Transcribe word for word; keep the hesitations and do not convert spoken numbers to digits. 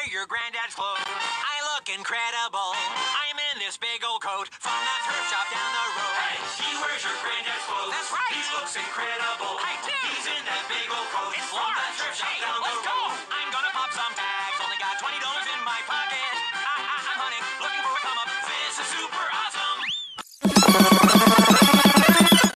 your granddad's clothes. I look incredible. I'm in this big old coat from that thrift shop down the road. Hey, he wears your granddad's clothes. That's right. He looks incredible. I do. He's in that